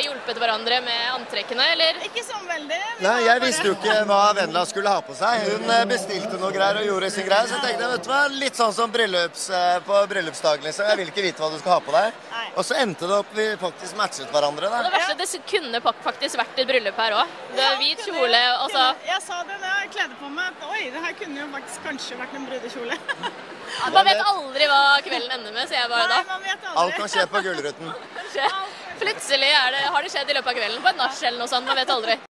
hjulpet hverandre med antrekkene, eller? Ikke sånn veldig. Nei, jeg visste jo ikke hva Vendela skulle ha på seg. Hun bestilte noe greier og gjorde sin greie, så jeg tenkte, vet du hva, litt sånn som på bryllupsdagen, liksom. Jeg vil ikke vite hva du skal ha på deg. Nei. Og så endte det opp, vi faktisk matchet hverandre, Og det da. verste, det kunne faktisk vært et bryllup her også. Det er hvit kjole, altså. Jeg sa det da jeg kledde på meg, at oi, det her kunne jo faktisk kanskje vært en brudekjole. Man vet aldri hva kvelden ender med, sier jeg bare Nei, da. man vet Alt aldri. kan skje på Gullruten. Plutselig har det skjedd i løpet av kvelden på et nach eller noe sånt, man vet aldri.